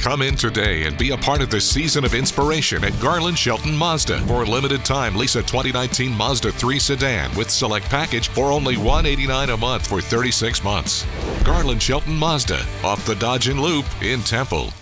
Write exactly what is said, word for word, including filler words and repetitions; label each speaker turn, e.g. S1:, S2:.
S1: Come in today and be a part of the season of inspiration at Garland Shelton Mazda. For a limited time, lease a twenty nineteen Mazda three sedan with select package for only one hundred eighty-nine dollars a month for thirty-six months. Garland Shelton Mazda, off the Dodge and Loop in Temple.